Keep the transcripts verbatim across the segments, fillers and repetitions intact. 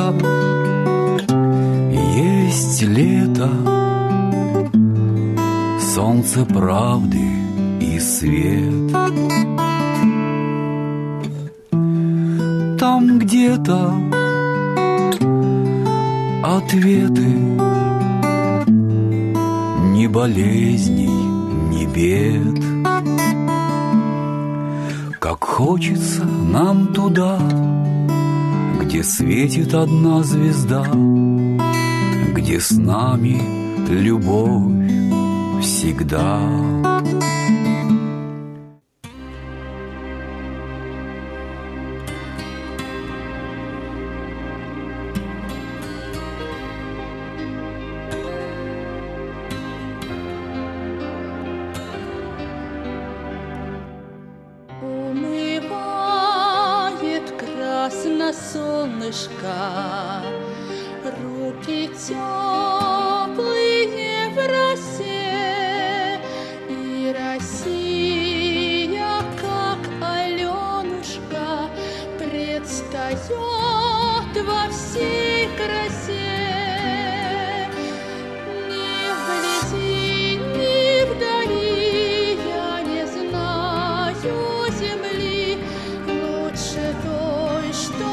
лето, есть лето, солнце правды и свет. Там где-то ответы, ни болезней, ни бед. Как хочется нам туда, где светит одна звезда, где с нами любовь всегда. Солнышко, руки теплые в росе, и Россия, как Аленушка, предстает во всей красе. Ни вблизи, ни вдали я не знаю земли лучше той, что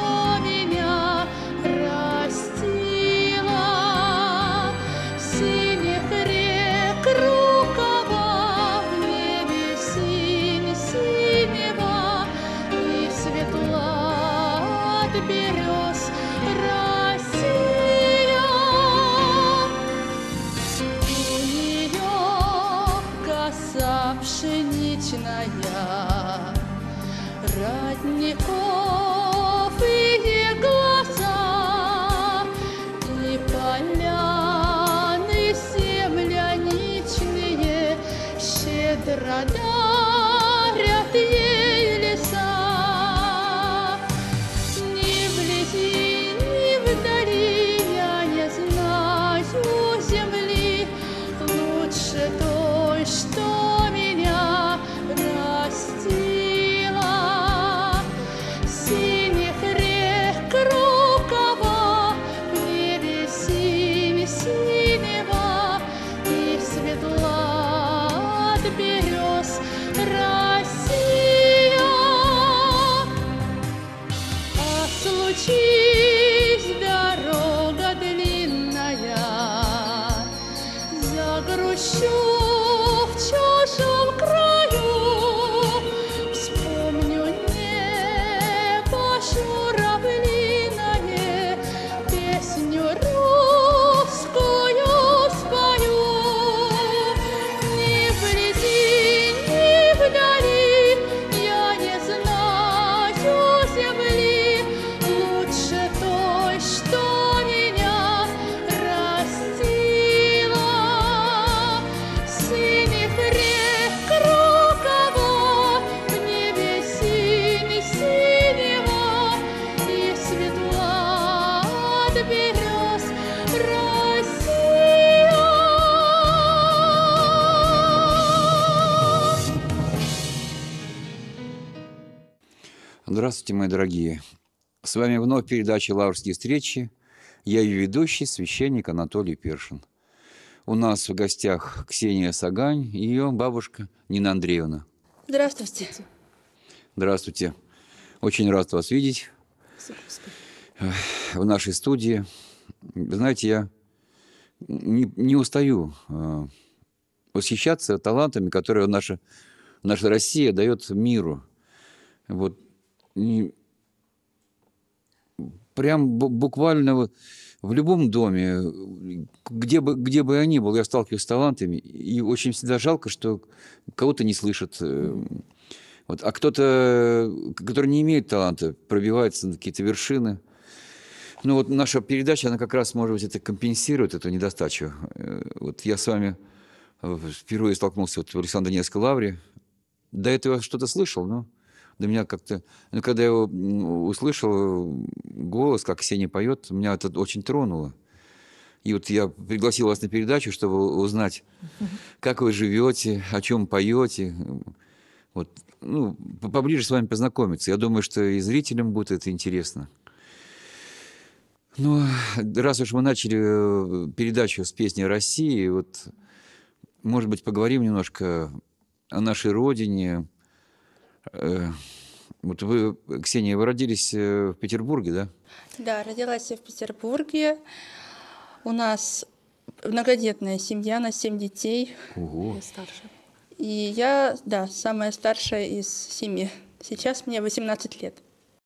пшеничная, родников и глаза, и поляны земляничные щедро дарят ей леса. Ни вблизи, ни вдали я не знаю земли лучше той, что случись дорога длинная, загрущу в чужом краю, вспомню небо журавлиное, песню русскую спою. Ни вблизи, ни вдали я не знаю земли лучше той, что меня растила. Синих рек рукава, в небе синь синего, и светла от берез Россия. Здравствуйте, мои дорогие. С вами вновь передача «Лаврские встречи». Я ее ведущий, священник Анатолий Першин. У нас в гостях Ксения Сагань и ее бабушка Нина Андреевна. Здравствуйте. Здравствуйте. Очень рад вас видеть в нашей студии. Вы знаете, я не, не устаю э, восхищаться талантами, которые наша, наша Россия дает миру. Вот. И прям буквально в любом доме, где бы, где бы я ни был, я сталкиваюсь с талантами, и очень всегда жалко, что кого-то не слышат. Вот. А кто-то, который не имеет таланта, пробивается на какие-то вершины. Ну вот наша передача, она как раз, может быть, это компенсирует, эту недостачу. Вот я с вами впервые столкнулся вот в Александро-Невской лавре. До этого я что-то слышал, но до меня как-то... Ну, когда я услышал голос, как Ксения поет, меня это очень тронуло. И вот я пригласил вас на передачу, чтобы узнать, как вы живете, о чем поете. Вот, ну, поближе с вами познакомиться. Я думаю, что и зрителям будет это интересно. Ну, раз уж мы начали э, передачу с песни России, вот, может быть, поговорим немножко о нашей родине. Э, Вот вы, Ксения, вы родились э, в Петербурге, да? Да, родилась я в Петербурге. У нас многодетная семья, на семь детей. Ого. Я старше. И я, да, самая старшая из семи. Сейчас мне восемнадцать лет.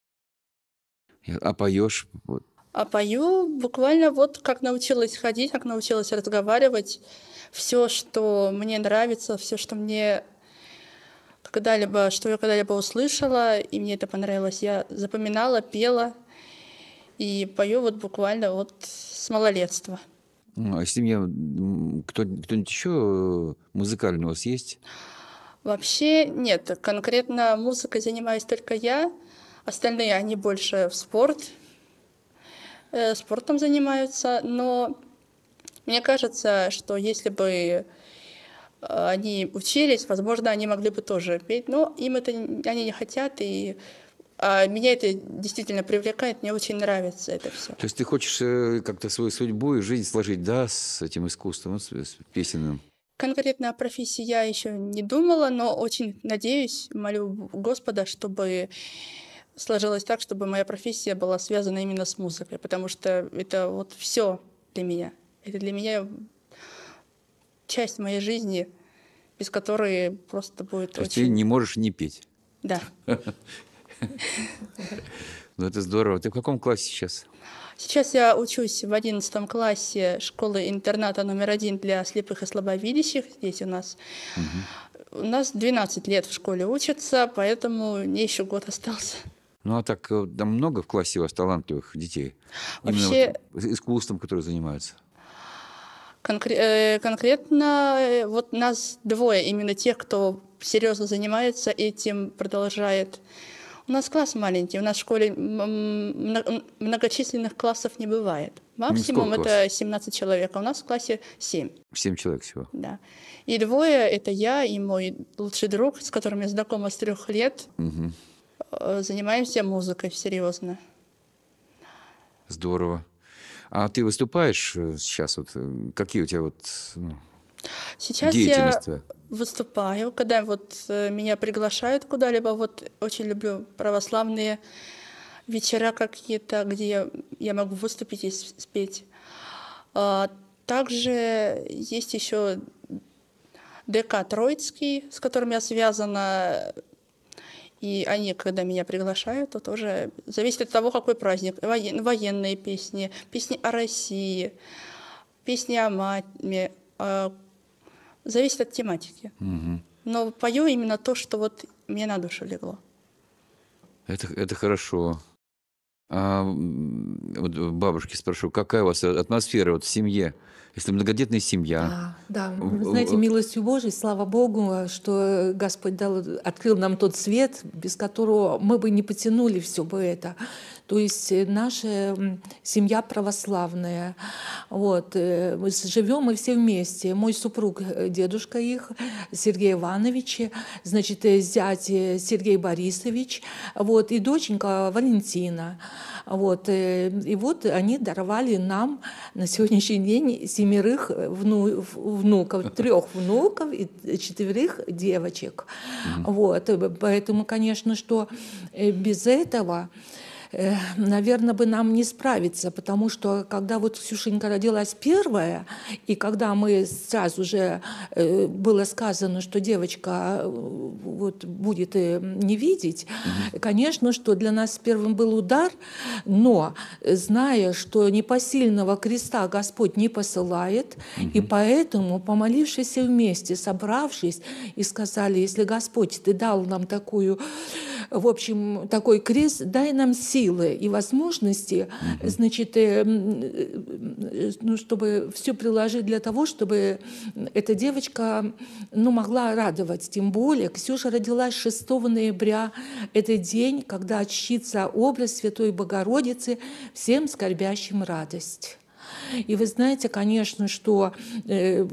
А поешь? Вот. А пою буквально вот как научилась ходить, как научилась разговаривать. Все, что мне нравится, все, что мне когда-либо, что я когда-либо услышала, и мне это понравилось, я запоминала, пела и пою вот буквально вот с малолетства. Ну, а семья, м, кто, кто-нибудь еще музыкальный у вас есть? Вообще нет, конкретно музыкой занимаюсь только я, остальные они больше в спорт, э, спортом занимаются, но мне кажется, что если бы э, они учились, возможно, они могли бы тоже петь, но им это н- они не хотят, и а меня это действительно привлекает, мне очень нравится это все. То есть ты хочешь э, как-то свою судьбу и жизнь сложить, да, с этим искусством, вот с, с песенным? Конкретно о профессии я еще не думала, но очень надеюсь, молю Господа, чтобы сложилось так, чтобы моя профессия была связана именно с музыкой, потому что это вот все для меня. Это для меня часть моей жизни, без которой просто будет То есть ты очень... не можешь не петь. Да. Ну, это здорово. Ты в каком классе сейчас? Сейчас я учусь в одиннадцатом классе школы-интерната номер один для слепых и слабовидящих. Здесь у нас. У нас двенадцать лет в школе учатся, поэтому мне еще год остался. Ну, а так э, там много в классе у вас талантливых детей? Именно Вообще- вот искусством, которое занимаются? Конкре- э, конкретно э, вот нас двое, именно тех, кто серьезно занимается этим, продолжает. У нас класс маленький, у нас в школе м- м- мно- многочисленных классов не бывает. Максимум сколько это семнадцать человек, а у нас в классе семь. Семь человек всего. Да. И двое — это я и мой лучший друг, с которым я знакома с трех лет. Мгм. Э, Занимаемся музыкой серьезно. Здорово. А ты выступаешь э, сейчас? Вот, э, какие у тебя вот ну, Сейчас деятельность я твоя? выступаю, когда вот э, меня приглашают куда-либо. Вот очень люблю православные вечера какие-то, где я, я могу выступить и с- спеть. А, также есть еще ДК Троицкий, с которым я связана. И они, когда меня приглашают, то тоже зависит от того, какой праздник. Воен- Военные песни, песни о России, песни о маме. а, Зависит от тематики. Мгм. Но пою именно то, что вот мне на душу легло. Это, это хорошо. А м, вот у бабушки спрошу, какая у вас атмосфера вот в семье? Если многодетная семья, Да, да. В- Вы знаете, в- милостью Божией, слава Богу, что Господь дал, открыл нам тот свет, без которого мы бы не потянули все бы это. То есть э, наша м, семья православная. Вот, э, мы с- живем мы все вместе. Мой супруг, э, дедушка их, Сергей Иванович, э, значит, э, зять э, Сергей Борисович, вот, и доченька Валентина. Вот, э, и вот они даровали нам на сегодняшний день семерых вну- в- внуков, трех внуков и четверых девочек. Вот, э, поэтому, конечно, что э, без этого, наверное, бы нам не справиться, потому что когда вот Ксюшенька родилась первая, и когда мы сразу же э, было сказано, что девочка э, вот, будет э, не видеть, конечно, что для нас первым был удар, но э, зная, что непосильного креста Господь не посылает, и поэтому, помолившись вместе, собравшись, и сказали, если Господь, Ты дал нам такую, в общем, такой крест, дай нам силы и возможности, значит, э, м, э, ну, чтобы все приложить для того, чтобы эта девочка, ну, могла радовать. Тем более, Ксюша родилась шестого ноября. Это день, когда чтится образ Святой Богородицы, всем скорбящим радость. И вы знаете, конечно, что э,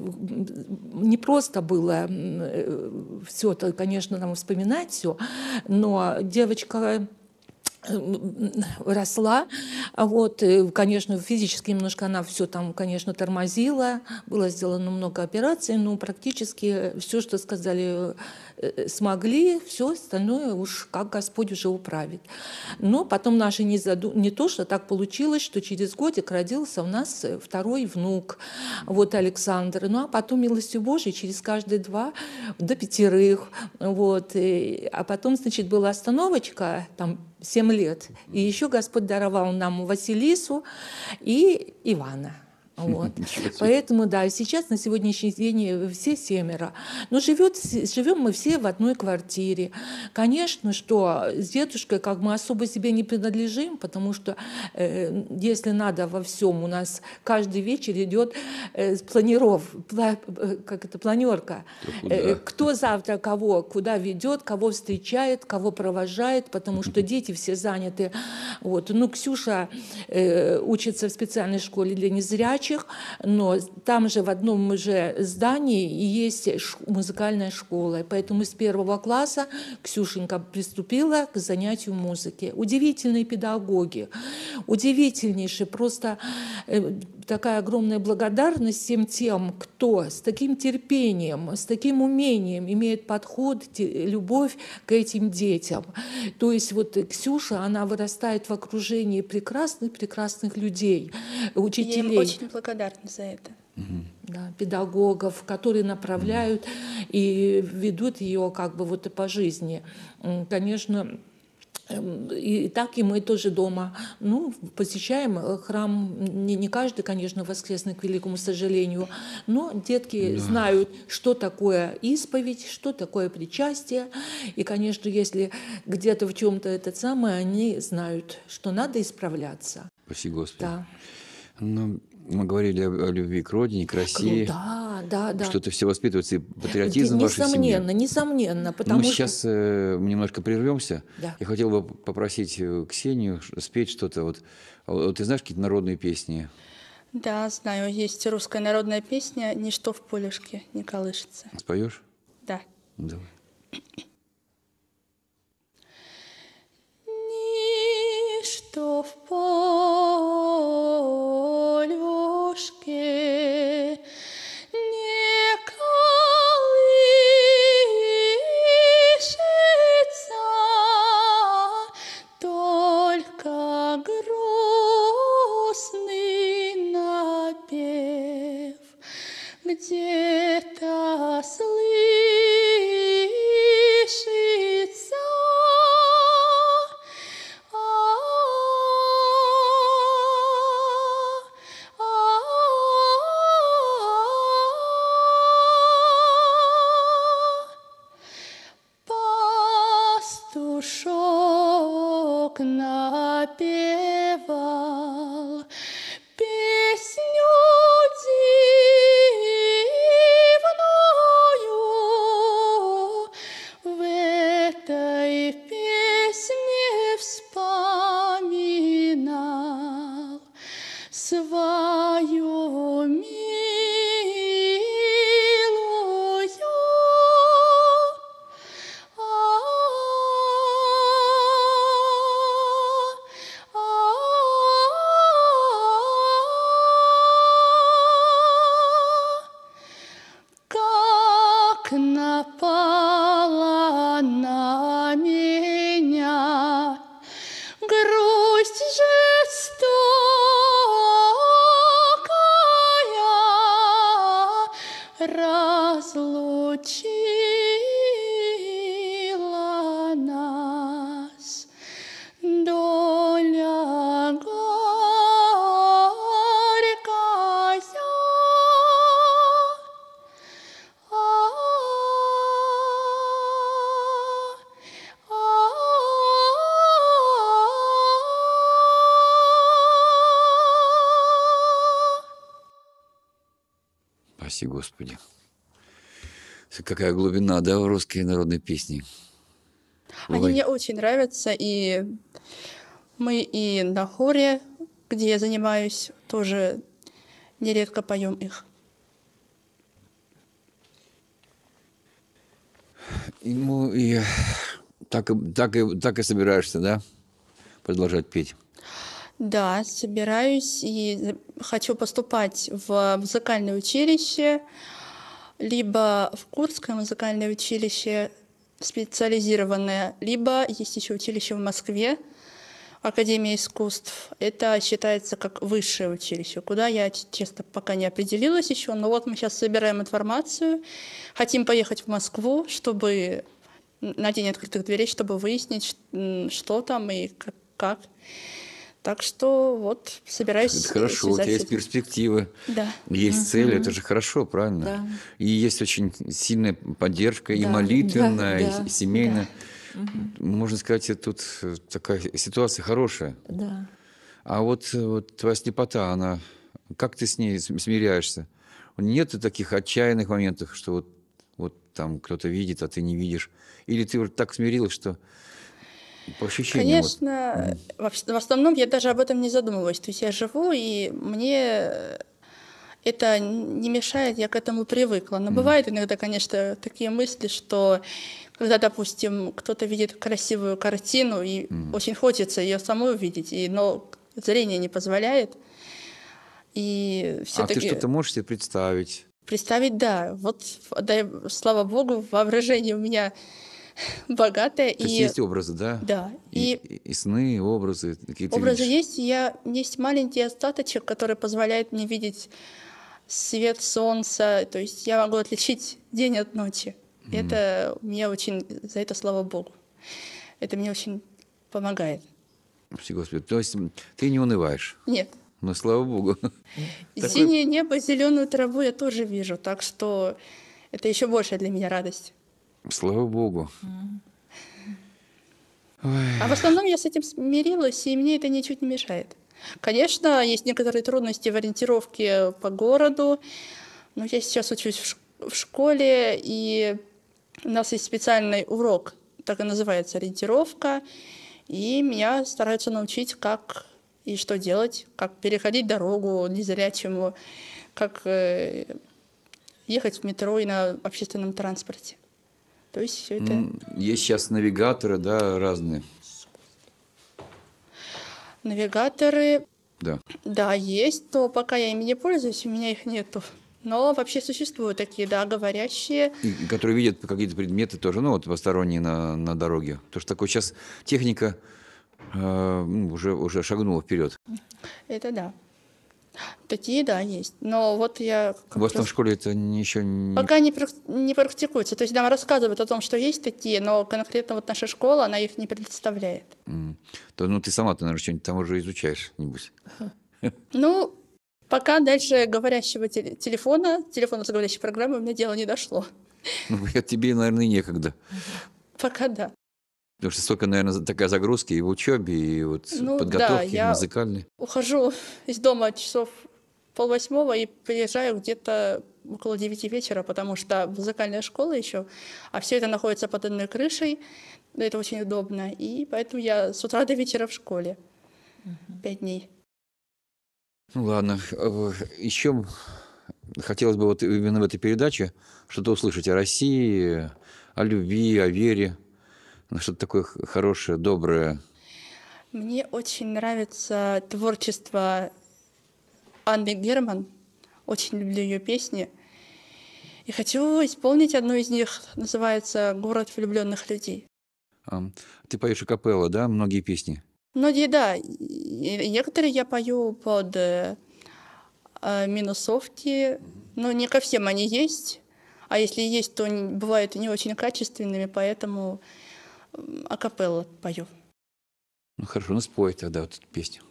не просто было э, все это, конечно, нам вспоминать все, но девочка росла. Вот, конечно, физически немножко она все там, конечно, тормозила. Было сделано много операций, но практически все, что сказали, смогли, все остальное уж как Господь уже управит. Но потом наши не, заду... не то, что так получилось, что через годик родился у нас второй внук, вот Александр. Ну, а потом, милостью Божией, через каждые два до пятерых. Вот. И... А потом, значит, была остановочка, там, семь лет. И еще Господь даровал нам Василису и Ивана. Вот. Поэтому, да, сейчас на сегодняшний день все семеро. Но живет, живем мы все в одной квартире. Конечно, что с дедушкой как мы особо себе не принадлежим, потому что, э, если надо во всем, у нас каждый вечер идет э, планиров, пла, как это, планерка. Э, кто завтра кого куда ведет, кого встречает, кого провожает, потому что дети все заняты. Вот. Ну, Ксюша э, учится в специальной школе для незрячих, но там же в одном же здании и есть музыкальная школа. И поэтому с первого класса Ксюшенька приступила к занятию музыки. Удивительные педагоги, удивительнейшие. Просто такая огромная благодарность всем тем, кто с таким терпением, с таким умением имеет подход, любовь к этим детям. То есть вот Ксюша, она вырастает в окружении прекрасных-прекрасных людей, учителей. Я им очень благодарна за это. Да, педагогов, которые направляют и ведут ее как бы вот и по жизни. Конечно, и так и мы тоже дома, ну, посещаем храм, не, не каждый, конечно, воскресный, к великому сожалению, но детки, да, знают, что такое исповедь, что такое причастие, и, конечно, если где-то в чем-то это самое, они знают, что надо исправляться. Спасибо, Господи. Да. Ну, мы говорили о, о любви к родине, к России. Да, да, да. Что это все воспитывается, и патриотизм в вашей семье. Несомненно, несомненно. Потому ну, что... сейчас э, мы немножко прервемся. Да. Я хотел бы попросить Ксению спеть что-то. Вот, вот ты знаешь какие-то народные песни? Да, знаю. Есть русская народная песня «Ничто в полюшке не колышется». Споешь? Да. Давай. Ничто в полюшке не колышется, только грустный напев где-то слышится. Пастушок напевал песню дивною, в этой песне вспоминал свою милую. Как напала на меня грусть жестокая, разлучила нас доля горькая. Спасибо, Господи. Какая глубина, да, в русской народной песне. Они Бывает. мне очень нравятся, и мы и на хоре, где я занимаюсь, тоже нередко поем их. И, ну, и так, и- так, и, так и собираешься, да? продолжать петь? Да, собираюсь и хочу поступать в музыкальное училище, либо в Курское музыкальное училище специализированное, либо есть еще училище в Москве, Академия искусств. Это считается как высшее училище, куда я, честно, пока не определилась еще. Но вот мы сейчас собираем информацию, хотим поехать в Москву, чтобы на день открытых дверей, чтобы выяснить, что там и как. как. Так что вот собираюсь. Это хорошо, у тебя есть перспективы, да. есть угу. цели, это же хорошо, правильно? Да. И есть очень сильная поддержка, да. и молитвенная, да, да, и семейная. Да. Угу. Можно сказать, тут такая ситуация хорошая. Да. А вот, вот твоя слепота, она, как ты с ней смиряешься? Нет таких отчаянных моментов, что вот, вот там кто-то видит, а ты не видишь? Или ты вот так смирилась, что... По ощущениям. Конечно, вот. в основном я даже об этом не задумываюсь. То есть я живу, и мне это не мешает, я к этому привыкла. Но mm. бывают иногда, конечно, такие мысли, что когда, допустим, кто-то видит красивую картину, и mm. очень хочется ее самой увидеть, и, но зрение не позволяет. И все-таки... А ты что-то можешь себе представить? Представить, да. Вот, дай, слава богу, воображение у меня... богатая. То есть и... есть образы, да? Да. И, и, и сны, и образы. Какие-то образы видишь? есть. Я... Есть маленький остаточек, который позволяет мне видеть свет солнца. То есть я могу отличить день от ночи. Mm. Это мне очень... За это слава богу. Это мне очень помогает. Господи, то есть ты не унываешь? Нет. Ну, слава богу. Синее небо, зеленую траву я тоже вижу. Так что это еще большая для меня радость. Слава богу. А в основном я с этим смирилась, и мне это ничуть не мешает. Конечно, есть некоторые трудности в ориентировке по городу, но я сейчас учусь в, ш- в школе, и у нас есть специальный урок, так и называется ориентировка, и меня стараются научить, как и что делать, как переходить дорогу незрячему, как э, ехать в метро и на общественном транспорте. То есть все это... Есть сейчас навигаторы, да, разные. Навигаторы, да. да, есть, но пока я ими не пользуюсь, у меня их нету. Но вообще существуют такие, да, говорящие. И, которые видят какие-то предметы тоже, ну вот посторонние на, на дороге. Потому что такой сейчас техника э, уже, уже шагнула вперед. Это да. Такие, да, есть. Но вот я... У вас там в школе это еще не... Пока не, не практикуется. То есть нам рассказывают о том, что есть такие, но конкретно вот наша школа, она их не представляет. Mm. То, ну, ты сама-то, наверное, что-нибудь там уже изучаешь, небось. Ну, пока дальше говорящего телефона, телефона с говорящей программой, у меня дело не дошло. Ну, тебе, наверное, некогда. Пока да. Потому что столько, наверное, такая загрузка и в учебе, и вот ну, подготовки да, музыкальной. Ухожу из дома часов полвосьмого и приезжаю где-то около девяти вечера, потому что музыкальная школа еще, а все это находится под одной крышей, это очень удобно, и поэтому я с утра до вечера в школе. Пять дней. Ну ладно, еще хотелось бы вот именно в этой передаче что-то услышать о России, о любви, о вере. Что-то такое хорошее, доброе. Мне очень нравится творчество Анны Герман. Очень люблю ее песни. И хочу исполнить одну из них. Называется «Город влюбленных людей». А, ты поешь акапелла, да? Многие песни? Многие, да. И некоторые я пою под э, минусовки. Но не ко всем они есть. А если есть, то бывают не очень качественными, поэтому... акапелла пою. Ну хорошо, ну спой тогда вот эту песню.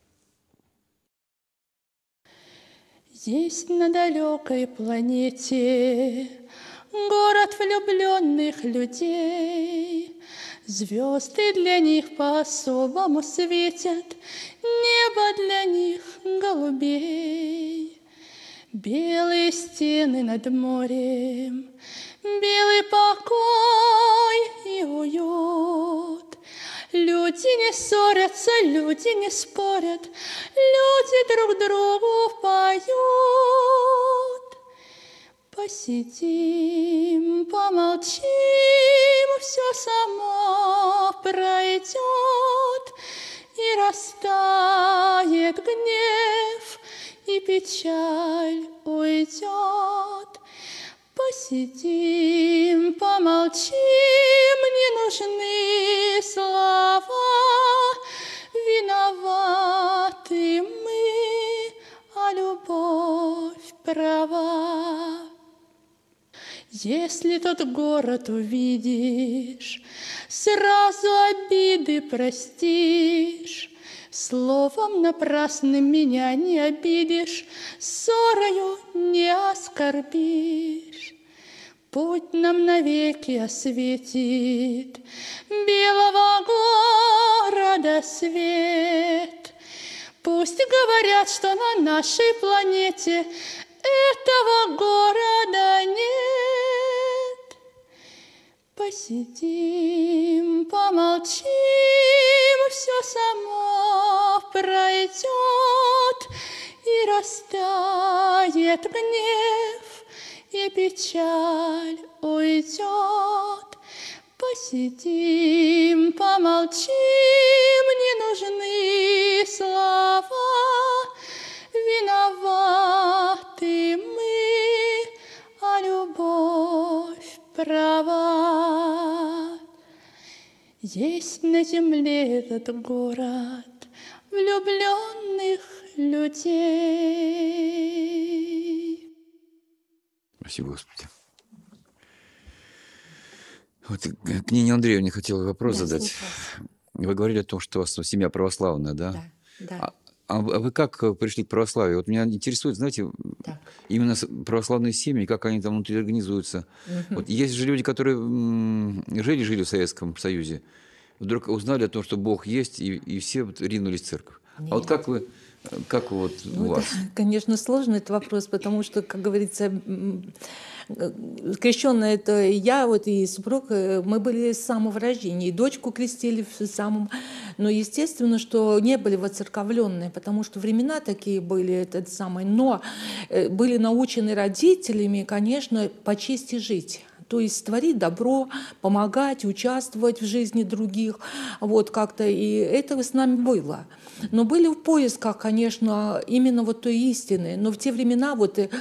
Здесь на далекой планете город влюбленных людей. Звезды для них по-особому светят, небо для них голубей. Белые стены над морем, белый покой и уют. Люди не ссорятся, люди не спорят, люди друг другу поют. Посидим, помолчим, все само пройдет. печаль уйдет. Посидим, помолчим, не нужны слова. Виноваты мы, а любовь права. Если тот город увидишь, сразу обиды простишь. Словом напрасным меня не обидишь, ссорою не оскорбишь. Путь нам навеки осветит белого города свет. Пусть говорят, что на нашей планете этого города нет. Посидим, помолчим, все само пройдет, и растает гнев, и печаль уйдет. Посидим, помолчим, не нужны слова. Виноваты мы, а любовь права. Есть на земле этот город влюбленных людей. Спасибо, Господи. Вот к Нине Андреевне хотела вопрос Да, задать. слушаю. Вы говорили о том, что у вас семья православная, да? Да, да. А, а вы а вы как пришли к православию? Вот меня интересует, знаете, Так. именно с- православные семьи, как они там внутри организуются. Вот есть же люди, которые жили-жили в Советском Союзе, вдруг узнали о том, что Бог есть, и, и все вот ринулись в церковь. А вот Нет. как вы, как вот у Ну, это, вас? конечно, сложный этот вопрос, потому что, как говорится, м, э, крещенная это я, вот и супруг, э, мы были с самого рождения, и дочку крестили в самом, но естественно, что не были воцерковленные, потому что времена такие были, этот самый, но э, были научены родителями, конечно, по чести жить. То есть творить добро, помогать, участвовать в жизни других. Вот как-то, и это с нами было. Но были в поисках, конечно, именно вот той истины. Но в те времена, вот э,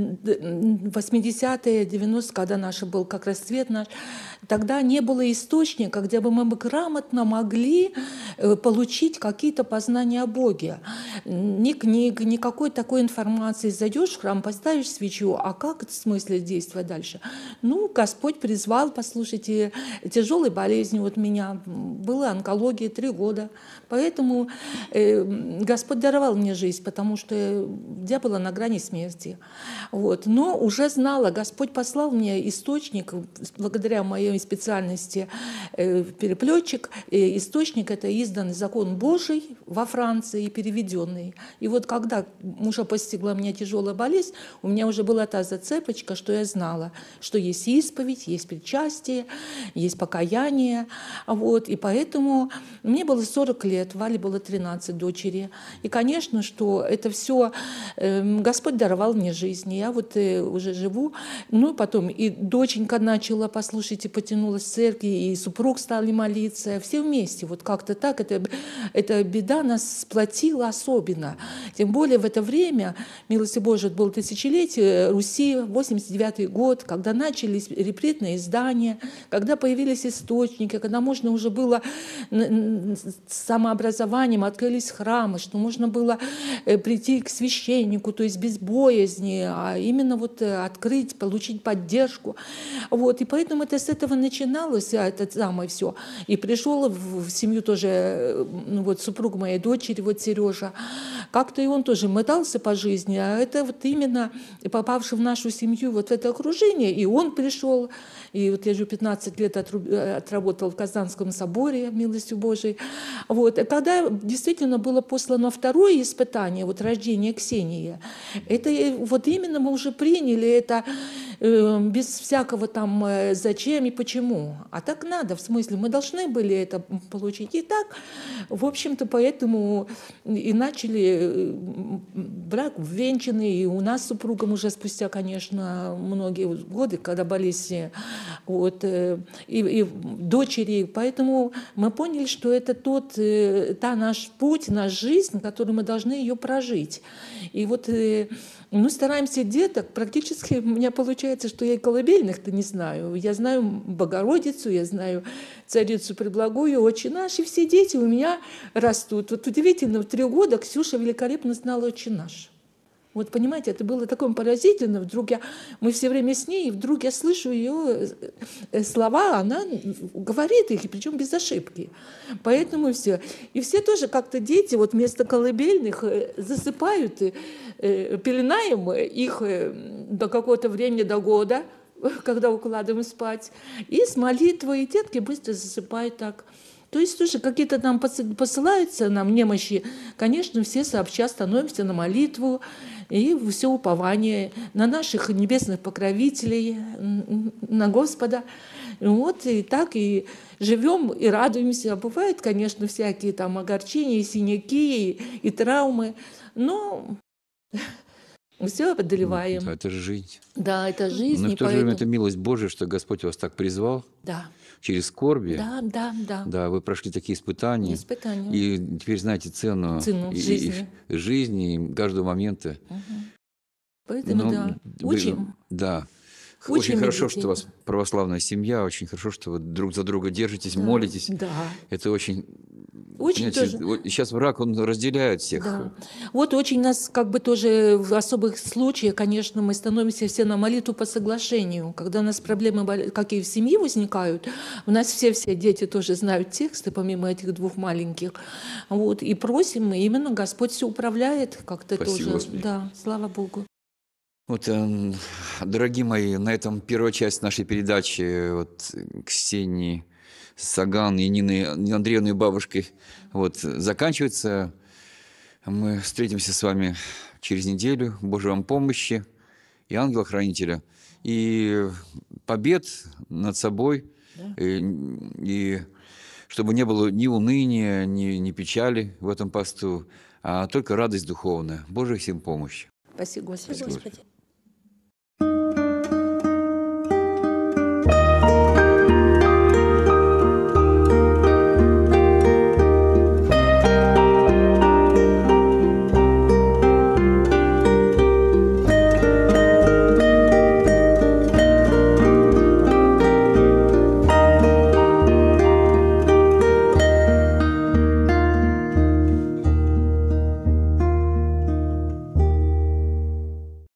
восьмидесятые, девяностые, когда наш был как расцвет наш, тогда не было источника, где бы мы бы грамотно могли э, получить какие-то познания о Боге. Ни книг, никакой такой информации. Зайдешь в храм, поставишь свечу, а как в смысле действовать дальше? Ну, Господь призвал, послушайте, тяжелой болезнью вот меня, была онкология три года, поэтому э, Господь даровал мне жизнь, потому что я была на грани смерти. Вот. Но уже знала, Господь послал мне источник, благодаря моей специальности э, переплетчик, э, источник — это изданный закон Божий во Франции и переведенный. И вот когда уже постигла меня тяжелая болезнь, у меня уже была та зацепочка, что я знала, что есть исповедь, есть причастие, есть покаяние. Вот. И поэтому мне было сорок лет, Вале было тринадцать, дочери. И, конечно, что это все э, Господь даровал мне жизнь. И я вот э, уже живу. Ну, потом и доченька начала, послушайте, потянулась в церкви, и супруг стали молиться. Все вместе. Вот как-то так. Это, эта беда нас сплотила особенно. Тем более в это время, милости Божией, было тысячелетие Руси, восемьдесят девятый год, когда начались репритные издания, когда появились источники, когда можно уже было с самообразованием, открылись храмы, что можно было прийти к священнику, то есть без боязни, а именно вот открыть, получить поддержку. Вот. И поэтому это с этого начиналось, это самое все. И пришел в семью тоже ну, вот супруг моей дочери, вот Сережа. Как-то и он тоже мотался по жизни, а это вот именно попавший в нашу семью, вот в это окружение, и он пришел. И вот я же пятнадцать лет отработал в Казанском соборе, милостью Божией. Вот. Когда действительно было послано второе испытание, вот рождение Ксении, это вот именно мы уже приняли это э, без всякого там э, зачем и почему. А так надо, в смысле, мы должны были это получить. И так, в общем-то, поэтому и начали брак венчанный, и у нас с супругом уже спустя, конечно, многие годы, когда болезни, вот, и, и дочери. Поэтому мы поняли, что это тот, та наш путь, наша жизнь, которую мы должны ее прожить. И вот мы стараемся деток, практически у меня получается, что я и колыбельных-то не знаю. Я знаю Богородицу, я знаю Царицу Преблагую, Отче наш, и все дети у меня растут. Вот удивительно, в три года Ксюша великолепно знала Отче наш. Вот понимаете, это было такое поразительно. Вдруг я, мы все время с ней, и вдруг я слышу ее слова, она говорит их, и причем без ошибки. Поэтому все. И все тоже как-то дети вот вместо колыбельных засыпают, пеленаем их до какого-то времени, до года, когда укладываем спать. И с молитвой, и детки быстро засыпают так. То есть тоже какие-то там посылаются нам немощи. Конечно, все сообща становимся на молитву и все упование на наших небесных покровителей, на Господа. Вот и так и живем, и радуемся. Бывают, конечно, всякие там огорчения, и синяки, и, и травмы, но все одолеваем. Ну, это же жизнь. Да, это жизнь. Но в то же поэтому... время это милость Божия, что Господь вас так призвал. Да. Через скорби. Да, да, да. Да, вы прошли такие испытания. Испытания. И теперь знаете цену, Цену и, жизни. И, жизни, и каждого момента. Угу. Поэтому, Но, да, вы, учим. Да. Учим очень хорошо, детей. что у вас православная семья, очень хорошо, что вы друг за друга держитесь, Да, молитесь. Да. Это очень... Очень тоже. Вот сейчас враг, он разделяет всех. Да. Вот очень нас как бы тоже в особых случаях, конечно, мы становимся все на молитву по соглашению. Когда у нас проблемы, какие в семье возникают, у нас все-все дети тоже знают тексты, помимо этих двух маленьких. Вот, и просим мы, именно Господь все управляет как-то Спасибо, тоже. Господи. Да, слава Богу. Вот, э, дорогие мои, на этом первая часть нашей передачи вот, Ксении Саган и Нины Андреевны бабушкой вот, заканчивается. Мы встретимся с вами через неделю. Божьей вам помощи и ангела-хранителя. И побед над собой. Да. И, и чтобы не было ни уныния, ни, ни печали в этом посту, а только радость духовная. Божья всем помощь. Спасибо, Господи. Спасибо, Господи.